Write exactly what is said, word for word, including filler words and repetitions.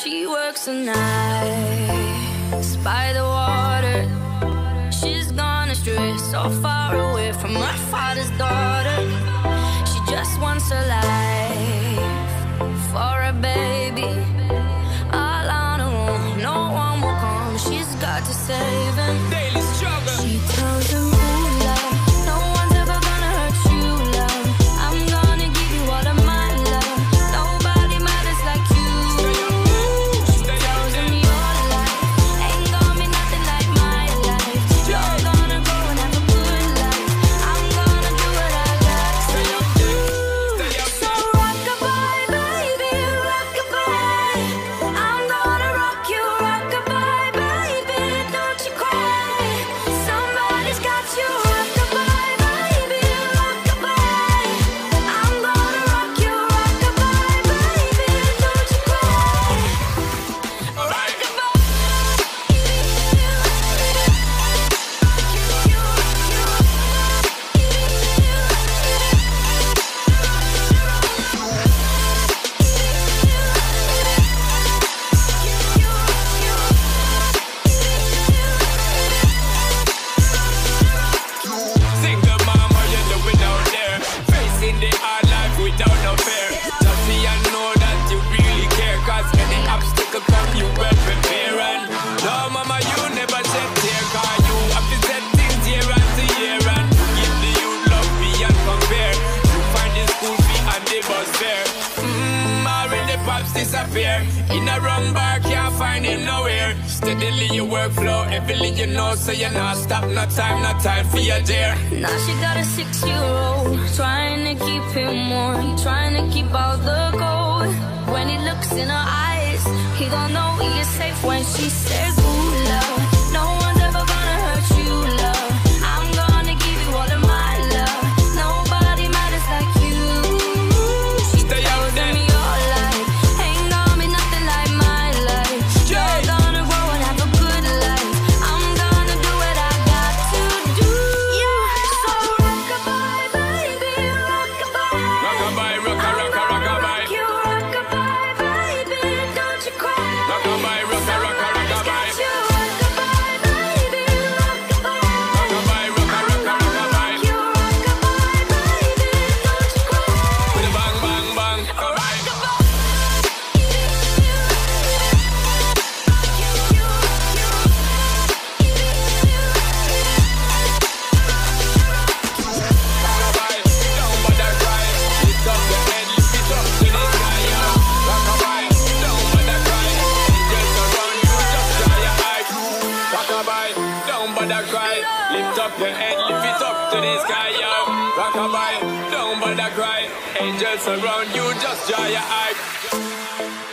She works the nights by the water. She's gone astray, so far away from her father's daughter. She just wants her life for a baby. All on her own, no one will come. She's got to save him. Daily struggle. She tells him, ooh, love, no one's ever gonna hurt you, love. I'm gonna give you all of my love. Nobody matters like you. She tells him your life ain't gonna be nothing like my life. You're gonna go and have a good life. I'm gonna do what I got to do. So rock-a-bye, baby, rock-a-bye. I'm gonna rock you, rock-a-bye, baby. Don't you cry. Somebody's got you, rock-a-bye, baby, rock-a-bye. I'm gonna rock you, rock-a-bye, baby. Don't you cry. Rock-a-bye. Single mom, what you doing out there? Facing the hard life without no fear. Just see and know that you really care. Cause any obstacle come, you well prepare. And no, mama, you never shed tear. Cause you have to set things year after year. And give the youth love beyond compare. You find the school fee and the bus fare. Mmm, already pops disappear. In a wrong bar, can't find him nowhere. Steadily your workflow, everything you know, so you're not stop, no time, no time for your dear. Now she got a six-year-old, trying to keep him warm, trying to keep all the gold. When he looks in her eyes, he don't know he is safe when she says, ooh, love, no one's ever gonna hurt you, love. I'm gonna give you all of my love. Nobody matters like you. She Stay out tells there. me your life ain't gonna be nothing like my life. You're gonna grow and have a good life. I'm gonna do what I got to do. So rock-a-bye, baby, rock-a-bye. Rock-a-bye, rocka, rocka, rock-a-bye. You rock-a-bye, baby, don't you cry. Rock-a-bye, rocka, rocka, rock-a-bye. You rock-a-bye, baby, rock-a-bye. Rock-a-bye, rocka, rocka, rock-a-bye. You rock-a-bye, baby, don't you cry. With a bang, bang, bang. Alright. Rock-a-bye, don't bother cry. Lift up your head, lift it up to the sky, yo. Rock-a-bye, don't bother cry. Angels around you, just dry your eyes. Rock-a-bye, don't bother cry. Lift up your head, lift it up to the sky, yo. Rock-a-bye, don't bother cry. Angels around you, just dry your eyes.